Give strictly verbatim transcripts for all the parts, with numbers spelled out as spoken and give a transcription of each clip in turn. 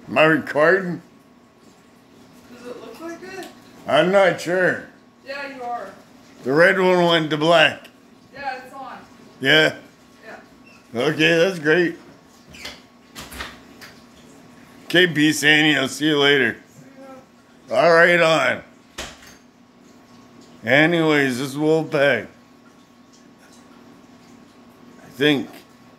Am I recording? Does it look like it? I'm not sure. Yeah, you are. The red one went to black. Yeah, it's on. Yeah? Yeah. Okay, that's great. Okay, peace, Annie. I'll see you later. Yeah. All right, on. Anyways, this is Wolfpack. I think.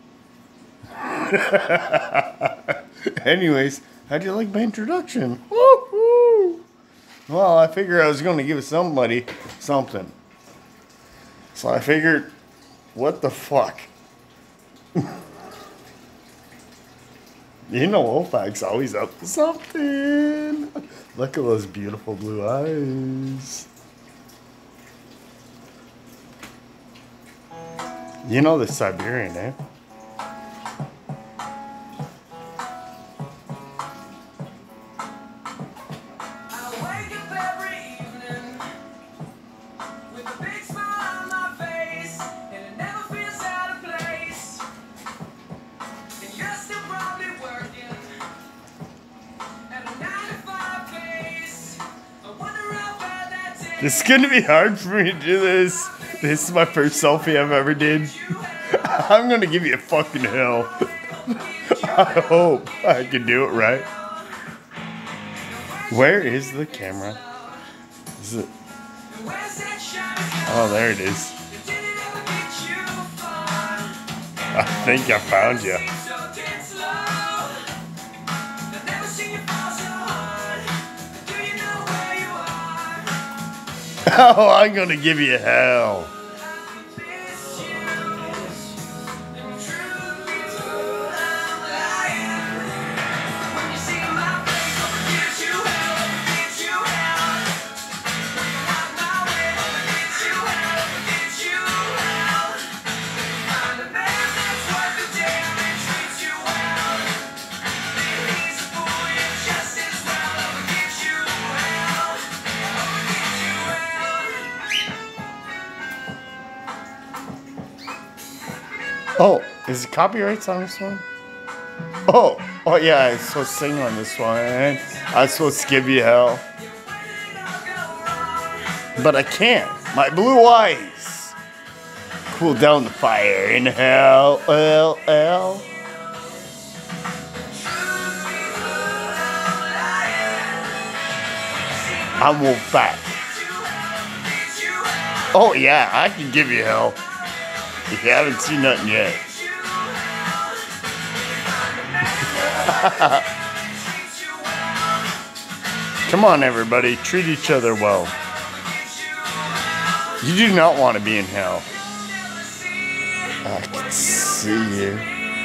Anyways, how'd you like my introduction? Woo-hoo! Well, I figured I was going to give somebody something. So I figured, what the fuck? You know Wolfpack's always up to something. Look at those beautiful blue eyes. You know the Siberian, eh? It's gonna be hard for me to do this. This is my first selfie I've ever did. I'm gonna give you a fucking hell. I hope I can do it right. Where is the camera? Is it? Oh, there it is. I think I found you. Oh, I'm gonna give you hell. Oh, is it copyrights on this one? Oh, oh yeah, I was supposed to sing on this one. I was supposed to give you hell. But I can't. My blue eyes cool down the fire in hell. L, L. I'm Wolfpack. Oh yeah, I can give you hell. If you haven't seen nothing yet. Come on, everybody. Treat each other well. You do not want to be in hell. I can see you.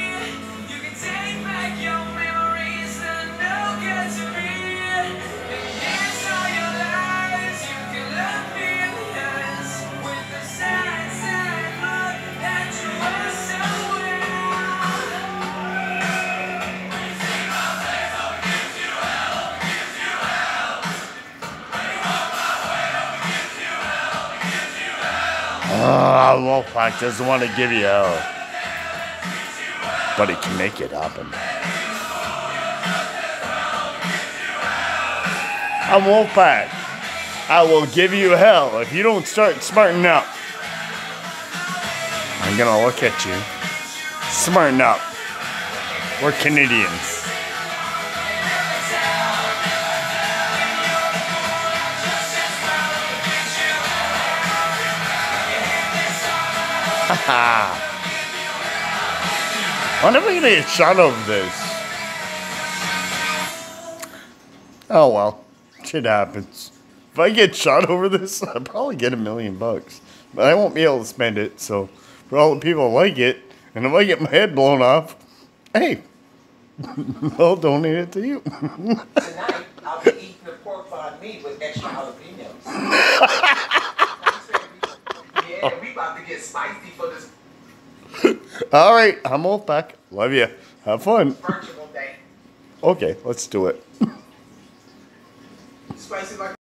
Ah, oh, Wolfpack doesn't want to give you hell. But he can make it happen. I'm Wolfpack. I will give you hell if you don't start smarting up. I'm gonna look at you. Smarten up. We're Canadians. Haha. When am I gonna get shot over this? Oh well, shit happens. If I get shot over this, I'll probably get a million bucks. But I won't be able to spend it, so for all the people who like it, and if I get my head blown off, hey, I'll donate it to you. Tonight, I'll be eating the pork bone meat with extra jalapenos. Yeah, we about to get spicy for this All right, I'm Wolfpack. Love you. Have fun. virtual day. Okay, let's do it. Spicy like